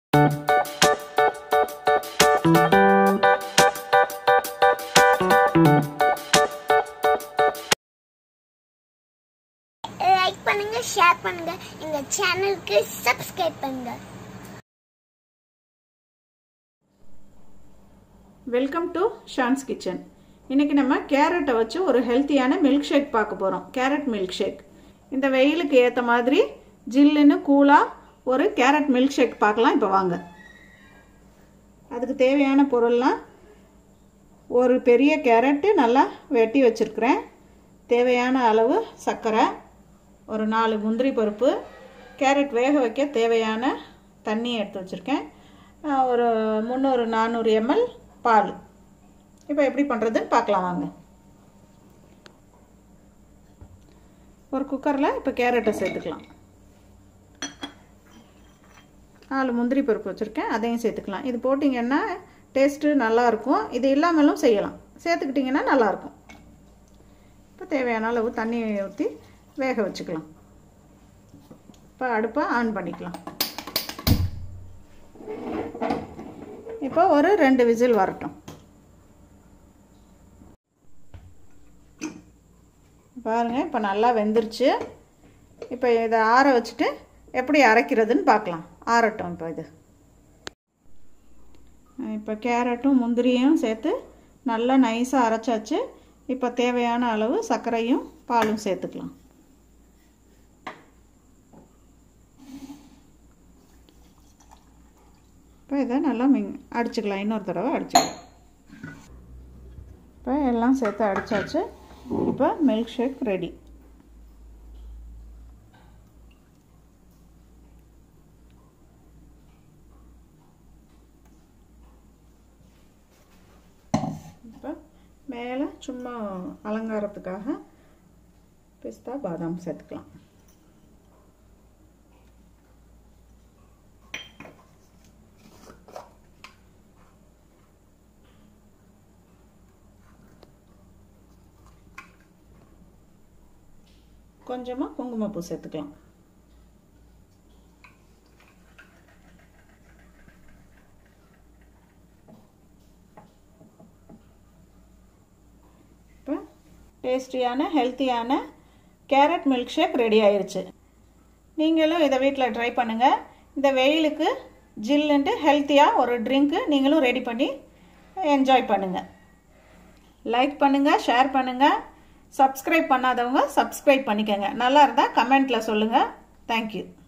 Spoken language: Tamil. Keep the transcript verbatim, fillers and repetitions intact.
லைக் பண்ணுங்க, ஷேர் பண்ணுங்க, எங்க சேனலுக்கு சப்ஸ்கிரைப் பண்ணுங்க. Welcome to Shaan's kitchen. இன்னைக்கு நம்ம கேரட்டை வச்சு ஒரு ஹெல்த்தியான மில்க் ஷேக் பார்க்க போகிறோம். Carrot milk shake. இந்த வெயிலுக்கு ஏற்ற மாதிரி ஜில்லுன்னு கூலாக ஒரு கேரட் மில்க் ஷேக் பார்க்கலாம். இப்போ வாங்க. அதுக்கு தேவையான பொருள்லாம் ஒரு பெரிய கேரட்டு நல்லா வெட்டி வச்சுருக்கிறேன். தேவையான அளவு சர்க்கரை, ஒரு நாலு முந்திரி பருப்பு, கேரட் வேக வைக்க தேவையான தண்ணி எடுத்து வச்சுருக்கேன், ஒரு முந்நூறு நானூறு எம்எல் பால். இப்போ எப்படி பண்ணுறதுன்னு பார்க்கலாம் வாங்க. ஒரு குக்கரில் இப்போ கேரட்டை சேர்த்துக்கலாம். நாலு முந்திரி பருப்பு வச்சுருக்கேன், அதையும் சேர்த்துக்கலாம். இது போட்டிங்கன்னா டேஸ்ட்டு நல்லாயிருக்கும். இது இல்லாமலும் செய்யலாம், சேர்த்துக்கிட்டிங்கன்னா நல்லாயிருக்கும். இப்போ தேவையான அளவு தண்ணி ஊற்றி வேக வச்சுக்கலாம். இப்போ அடுப்பை ஆன் பண்ணிக்கலாம். இப்போ ஒரு ரெண்டு விசில் வரட்டும். பாருங்கள், இப்போ நல்லா வெந்துருச்சு. இப்போ இதை ஆற வச்சுட்டு எப்படி அரைக்கிறதுன்னு பார்க்கலாம். ஆறட்டும். இப்போ இது இப்போ கேரட்டும் முந்திரியும் சேர்த்து நல்லா நைஸாக அரைச்சாச்சு. இப்போ தேவையான அளவு சர்க்கரையும் பாலும் சேர்த்துக்கலாம். இப்போ இதை நல்லா மிங் அடிச்சுக்கலாம். இன்னொரு தடவை அடிச்சுக்கலாம். இப்போ எல்லாம் சேர்த்து அடித்தாச்சு. இப்போ மில்க் ஷேக் ரெடி. இப்போ மேலே சும்மா அலங்காரத்துக்காக பிஸ்தா பாதாம் சேர்த்துக்கலாம். கொஞ்சமாக குங்குமப்பூ சேர்த்துக்கலாம். இப்போ டேஸ்டியான ஹெல்த்தியான கேரட் மில்க் ஷேக் ரெடி ஆயிடுச்சு. நீங்களும் இதை வீட்டில் ட்ரை பண்ணுங்கள். இந்த வெயிலுக்கு ஜில்லுன்ட்டு ஹெல்த்தியாக ஒரு ட்ரிங்க்கு நீங்களும் ரெடி பண்ணி என்ஜாய் பண்ணுங்கள். லைக் பண்ணுங்கள், ஷேர் பண்ணுங்கள். சப்ஸ்கிரைப் பண்ணாதவங்க சப்ஸ்கிரைப் பண்ணிக்கோங்க. நல்லா இருந்தால் கமெண்ட்டில் சொல்லுங்கள். தேங்க்யூ.